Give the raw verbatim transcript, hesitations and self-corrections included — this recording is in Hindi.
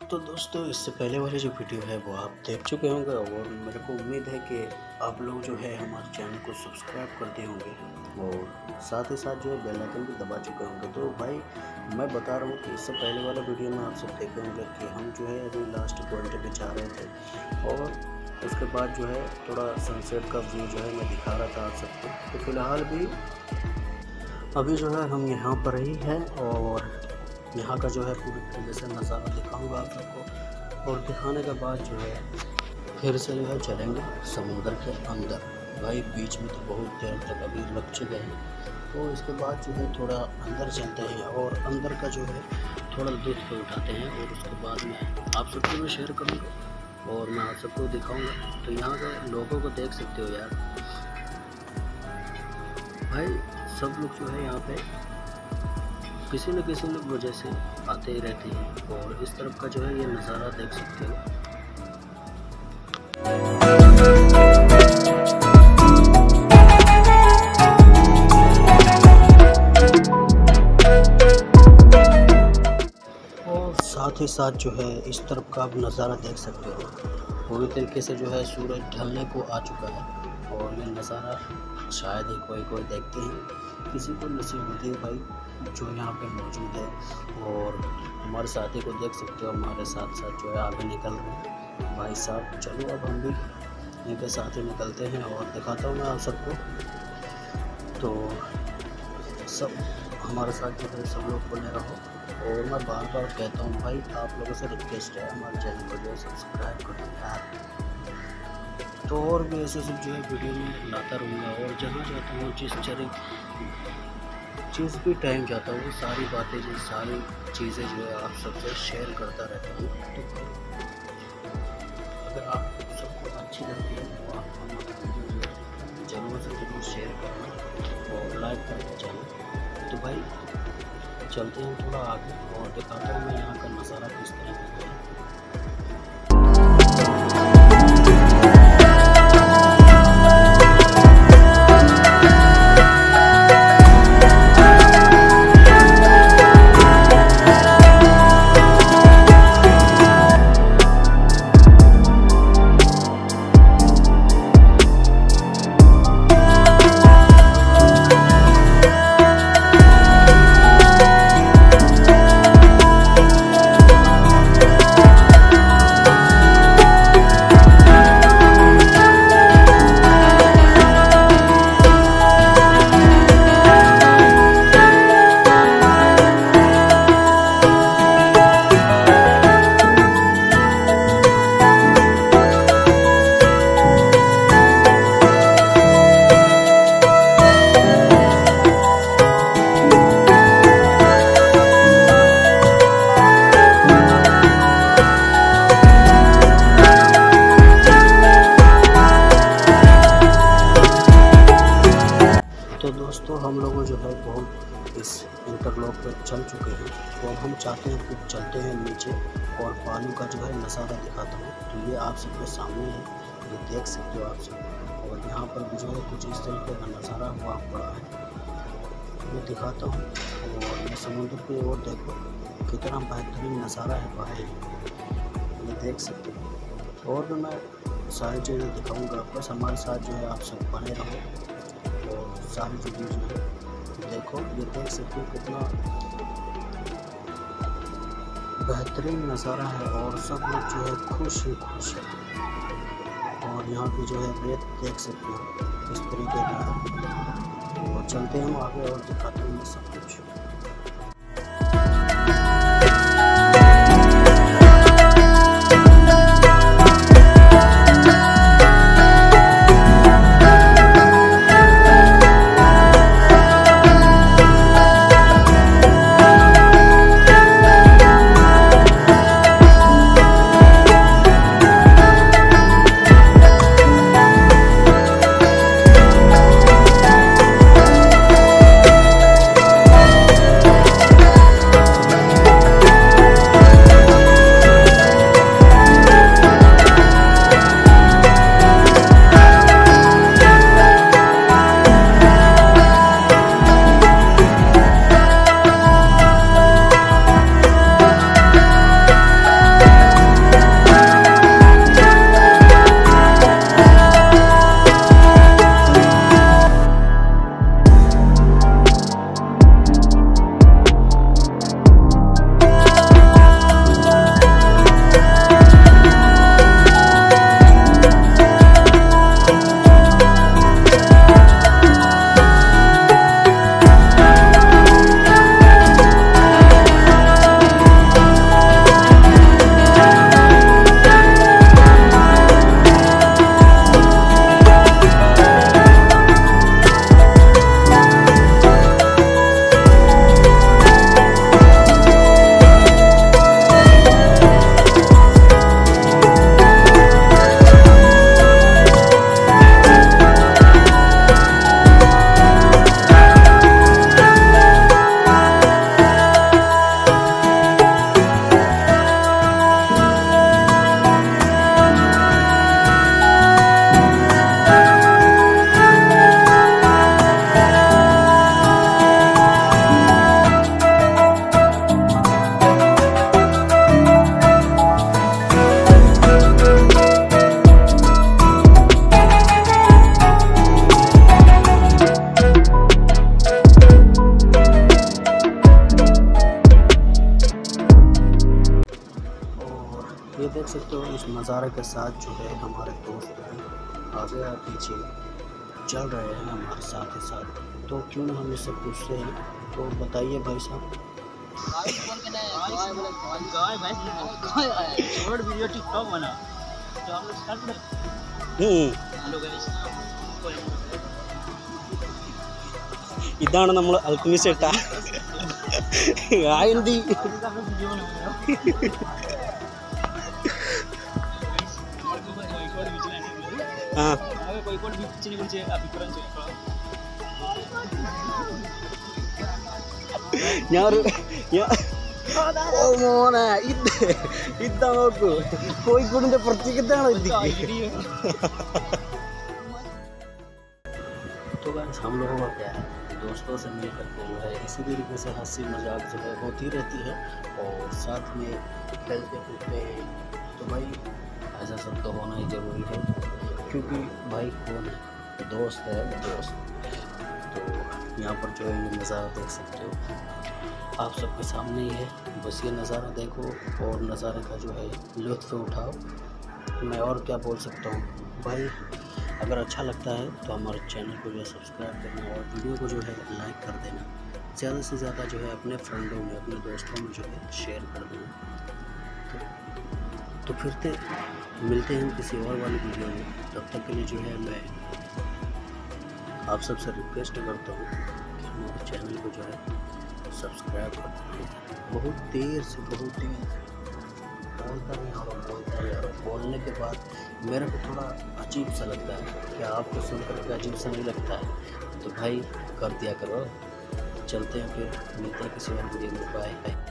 तो दोस्तों, इससे पहले वाली जो वीडियो है वो आप देख चुके होंगे और मेरे को उम्मीद है कि आप लोग जो है हमारे चैनल को सब्सक्राइब करते होंगे और साथ ही साथ जो है बेल आइकन भी दबा चुके होंगे। तो भाई मैं बता रहा हूँ कि इससे पहले वाले वीडियो में आप सब देखे होंगे कि हम जो है अभी लास्ट पॉइंट पे जा रहे थे और उसके बाद जो है थोड़ा सनसेट का व्यू जो है मैं दिखा रहा था आप सबको। तो फिलहाल भी अभी जो है हम यहाँ पर ही हैं और यहाँ का जो है पूरी तरीके से नज़ारा दिखाऊंगा आप सबको और दिखाने के बाद जो है फिर से जो है चलेंगे समुंदर के अंदर। भाई बीच में तो बहुत देर तक अभी लग चुके हैं, तो इसके बाद जो है थोड़ा अंदर चलते हैं और अंदर का जो है थोड़ा लुत्फ़ उठाते हैं और उसके बाद मैं आप सबको भी शेयर करूँगा और मैं आप सबको दिखाऊँगा। तो यहाँ के लोगों को देख सकते हो यार, भाई सब लोग जो है यहाँ पे किसी न किसी न वजह से आते ही रहते हैं और इस तरफ का जो है ये नज़ारा देख सकते हो। और साथ ही साथ जो है इस तरफ का आप नज़ारा देख सकते हो। पूरी तरीके से जो है सूरज ढलने को आ चुका है और ये नज़ारा शायद ही कोई कोई देखते हैं, किसी को नसीब होती है भाई जो यहाँ पे मौजूद है। और हमारे साथी को देख सकते हो, हमारे साथ साथ जो है आगे निकल रहे हैं भाई साहब। चलो अब हम भी इनके साथ ही निकलते हैं और दिखाता हूँ मैं आप सबको। तो सब हमारे साथ जो है सब लोग बने रहो और मैं बार बार कहता हूँ भाई आप लोगों से रिक्वेस्ट है हमारे चैनल को जो है सब्सक्राइब करो यार। तो और भी ऐसे सब जो है वीडियो में लाता रहूँगा और जहाँ जाता हूँ जिस चरे जिस भी टाइम जाता हूँ सारी बातें जो सारी चीज़ें जो है आप सबसे शेयर करता रहता हूँ। तो अगर आप सबको अच्छी लगती है तो आप हमारा वीडियो जो है जरूर से जरूर शेयर करना और लाइक करना चैनल। तो भाई चलते हैं थोड़ा आगे और दिखाता हूँ मैं यहाँ का नज़ारा किस तरह का है। तो दोस्तों हम लोग जो है बहुत इस इंटरलॉक पर चल चुके हैं, तो अब हम चाहते हैं कि चलते हैं नीचे और पानी का जो है नज़ारा दिखाता हूँ। तो ये आप सबके सामने है, ये देख सकते हो आप सब। और यहाँ पर भी जो है कुछ इस तरीके का नज़ारा हुआ पड़ा है, मैं दिखाता हूँ। और ये समुद्र की ओर देखो कितना बेहतरीन नज़ारा है भाई, ये देख सकते हो। और भी मैं सारी चीज़ें दिखाऊँगा, बस हमारे साथ जो है आप सब बने रहो और सारी चीज़ें जो है देखो। ये देख सकते हो कितना बेहतरीन नज़ारा है और सब लोग जो है खुश ही खुश है। और यहाँ की जो है रेत देख सकते हो इस तरीके का है। और चलते हैं हम आगे और दिखाते हैं सब कुछ। ये देख सकते हो इस नज़ारे के साथ जो है हमारे दोस्त हैं आगे या पीछे चल रहे हैं हमारे साथ ही साथ, तो क्यों ना हम इससे पूछते हैं। तो बताइए भाई साहब। वीडियो टिकटॉक बना तो हम लोग स्टार्ट करें। हेलो गाइस, ഇതാണ് നമ്മൾ അൽക്കമിസ്റ്റ് ചേട്ടാ ആയിന്തി ആ കോഴിക്കോട് ബീച്ചിനെ കുറിച്ച് അഭിപ്രായം ചോദിക്കാം. ഞാൻ ഓ മോനെ ഇത് ഇതാ നോക്കൂ കോഴിക്കോടിന്റെ പ്രത്യേകതയാണ് ഇത്. तो गाइस हम लोगों का क्या है, दोस्तों से मिल करके जो है इसी तरीके से हंसी मजाक जो है होती रहती है और साथ में खेलते कूदते हैं। तो भाई ऐसा सब तो होना ही ज़रूरी है, क्योंकि भाई कौन है, दोस्त है दोस्त। तो यहाँ पर जो है ये नज़ारा देख सकते हो आप सबके सामने ही है, बस ये नज़ारा देखो और नज़ारे का जो है लुत्फ़ उठाओ। मैं और क्या बोल सकता हूँ भाई। अगर अच्छा लगता है तो हमारे चैनल को जो है सब्सक्राइब करना और वीडियो को जो है लाइक कर देना, ज़्यादा से ज़्यादा जो है अपने फ्रेंडों में अपने दोस्तों में जो है शेयर कर देना। तो, तो फिर से मिलते हैं किसी और वाली वीडियो में, तब तक के लिए जो है मैं आप सबसे रिक्वेस्ट करता हूँ कि हमारे चैनल को जो है सब्सक्राइब कर दें। बहुत देर से बहुत ही बोलता नहीं और बोलता नहीं और बोलने के बाद मेरे को थोड़ा अजीब सा लगता है। क्या आपको सुन करके अजीब सा नहीं लगता है? तो भाई कर दिया करो। चलते हैं फिर, मिलते हैं किसी और वीडियो में। Bye bye.